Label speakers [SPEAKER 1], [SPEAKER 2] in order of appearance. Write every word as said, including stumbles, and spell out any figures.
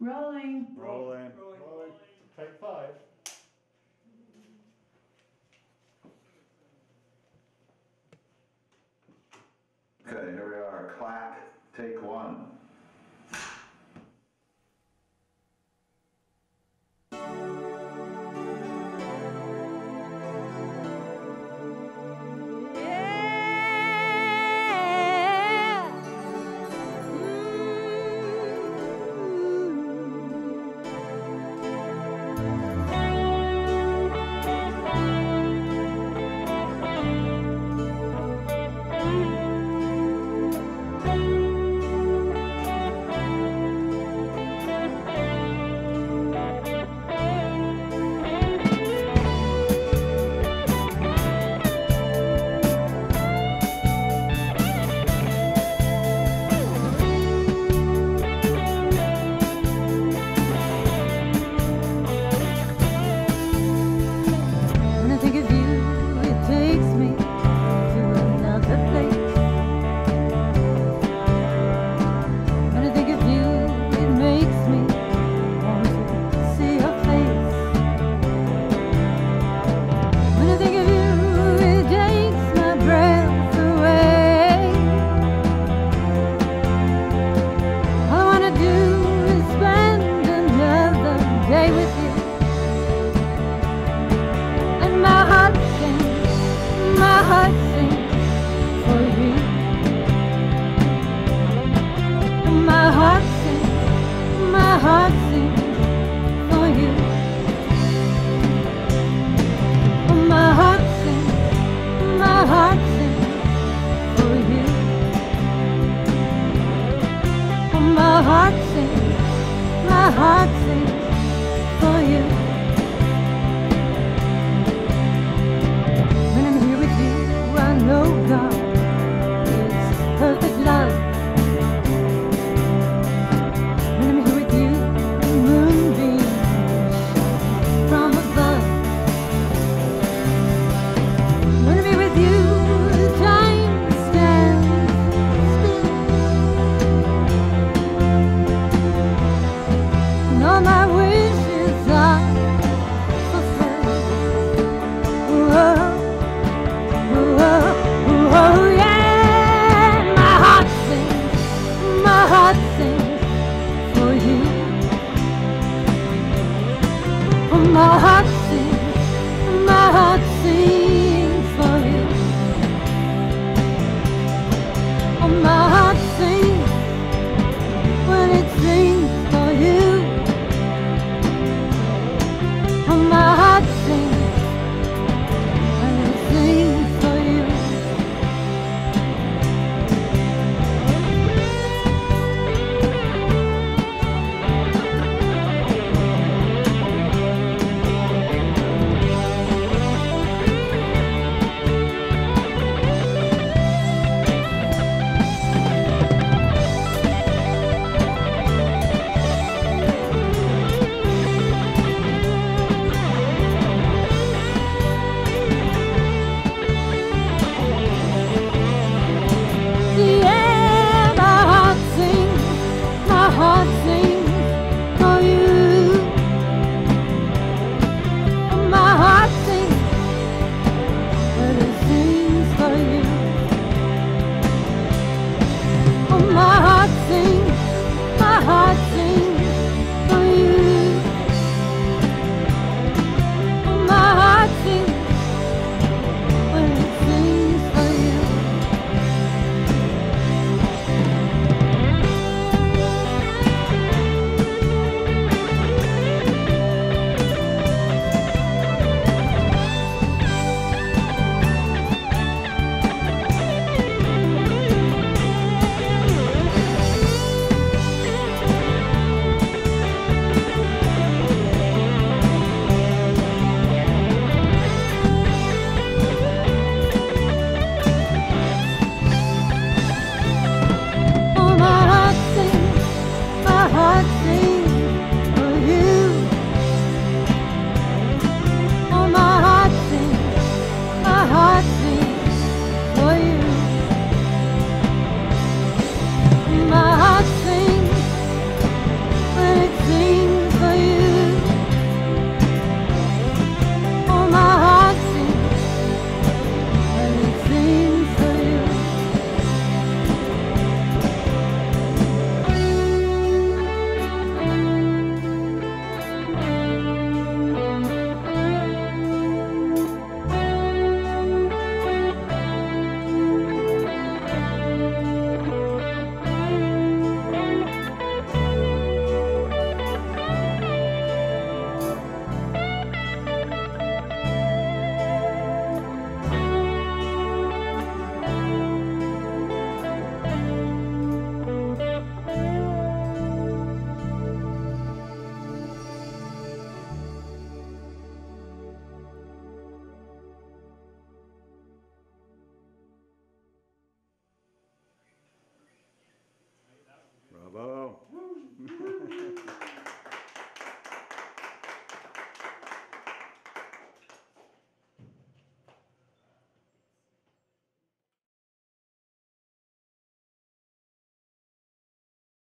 [SPEAKER 1] Rolling.
[SPEAKER 2] Rolling.
[SPEAKER 3] Rolling. Take five.
[SPEAKER 4] Okay, here we are. Clack. Take one.
[SPEAKER 5] My heart sings, my heart sings for you. When I'm here with you, I know God is perfect love. When I'm here with you, the moonbeams shine from above. When I'm here with you, time stands still. And all my wishes are fulfilled. Whoa, whoa, whoa, yeah. My heart sings, my heart sings for you. My heart